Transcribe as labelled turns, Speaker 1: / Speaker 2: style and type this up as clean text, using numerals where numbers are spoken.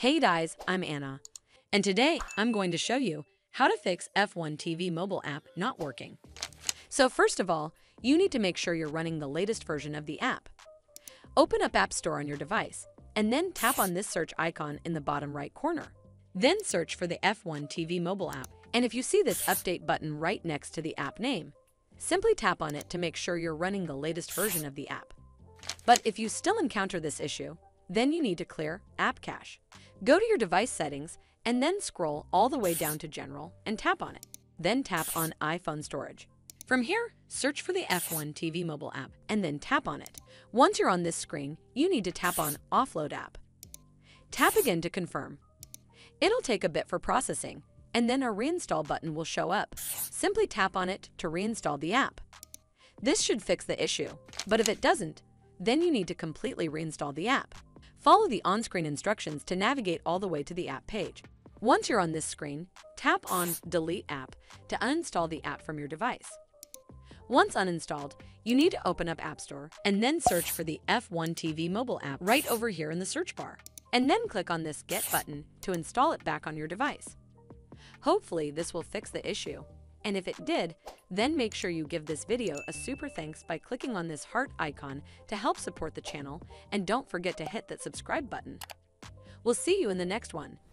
Speaker 1: Hey guys, I'm Anna, and today I'm going to show you how to fix F1 TV mobile app not working. So first of all, you need to make sure you're running the latest version of the app. Open up App Store on your device, and then tap on this search icon in the bottom right corner. Then search for the F1 TV mobile app, and if you see this update button right next to the app name, simply tap on it to make sure you're running the latest version of the app. But if you still encounter this issue, then you need to clear App Cache. Go to your device settings and then scroll all the way down to General and tap on it. Then tap on iPhone Storage. From here, search for the F1 TV mobile app and then tap on it. Once you're on this screen, you need to tap on Offload App. Tap again to confirm. It'll take a bit for processing, and then a reinstall button will show up. Simply tap on it to reinstall the app. This should fix the issue, but if it doesn't, then you need to completely reinstall the app. Follow the on-screen instructions to navigate all the way to the app page. Once you're on this screen, tap on Delete App to uninstall the app from your device. Once uninstalled, you need to open up App Store and then search for the F1 TV mobile app right over here in the search bar, and then click on this Get button to install it back on your device. Hopefully, this will fix the issue. And if it did, then make sure you give this video a super thanks by clicking on this heart icon to help support the channel, and don't forget to hit that subscribe button. We'll see you in the next one.